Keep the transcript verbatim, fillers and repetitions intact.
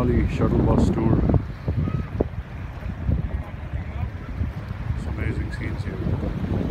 Valley shuttle bus tour. Some amazing scenes here.